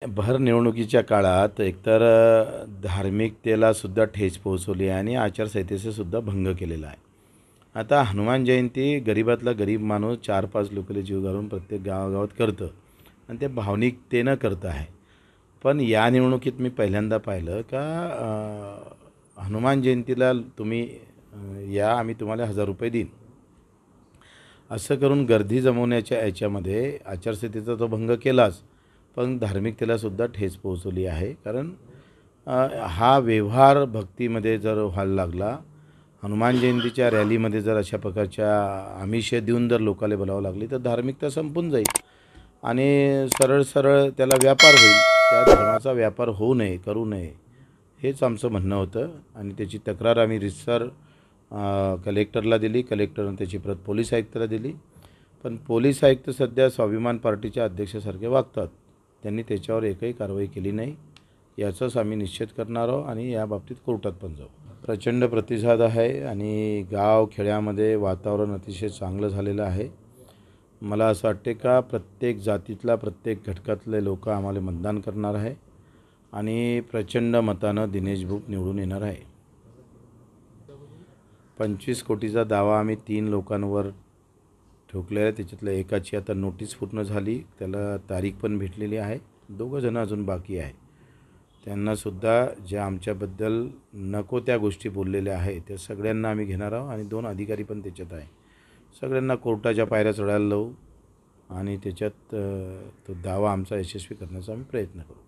भर निवडणुकीच्या काळात एकतर धार्मिकतेला सुद्धा ठेच पोहोचवली आहे आणि आचारसंहितेचा सुद्धा भंग केलेला आहे। आता हनुमान जयंती गरीबातला गरीब माणूस 4-5 लोकांचे जीव घालून प्रत्येक गावागावात करतं आणि ते भावनिकतेनं करतं आहे। पण या निवडणुकीत मी पहिल्यांदा पाहिलं का हनुमान जयंतीला तुम्ही या, आम्ही तुम्हाला 1000 रुपये देईन असं करून गर्दी जमवण्याच्या याच्यामध्ये आचारसंहितेचा तो भंग केलाच, पण धार्मिकतेला सुद्धा ठेच पोहोचवली आहे। कारण हा व्यवहार भक्तीमध्ये जर व्हायला लागला, हनुमान जयंतीच्या रॅलीमध्ये जर अशा प्रकारच्या आमिष देऊन जर लोकांना बोलावं लागली तर धार्मिकता संपून जाईल आणि सरळ सरळ त्याला व्यापार होईल। त्या धर्माचा व्यापार होऊ नये, करू नये, हेच आमचं म्हणणं होतं आणि त्याची तक्रार आम्ही रितसर कलेक्टरला दिली। कलेक्टरने त्याची प्रत पोलीस आयुक्ताला दिली, पण पोलीस आयुक्त सध्या स्वाभिमान पार्टीच्या अध्यक्षासारखे वागतात। त्यांनी त्याच्यावर एकही कारवाई केली नाही। याचाच आम्ही निश्चित करणार आहोत आणि या बाबतीत कोर्टात पण जाऊ। प्रचंड प्रतिसाद आहे आणि गाव खेड्यामध्ये वातावरण अतिशय चांगलं झालेलं आहे। मला असं वाटते का प्रत्येक जातीतला, प्रत्येक घटकातले लोक आम्हाला मतदान करणार आहे आणि प्रचंड मतानं दिनेश भूप निवडून येणार आहे। 25 कोटीचा दावा आम्ही 3 लोकांवर ठोकलेला आहे। त्याच्यातल्या एकाची आता नोटीस पूर्ण झाली, त्याला तारीख पण भेटलेली आहे। 2 जण अजून बाकी आहे। त्यांनासुद्धा ज्या आमच्याबद्दल नको त्या गोष्टी बोललेल्या आहेत त्या सगळ्यांना आम्ही घेणार आहोत आणि 2 अधिकारी पण त्याच्यात आहे। सगळ्यांना कोर्टाच्या पायऱ्या चढायला लावू आणि त्याच्यात तो दावा आमचा यशस्वी करण्याचा आम्ही प्रयत्न करू।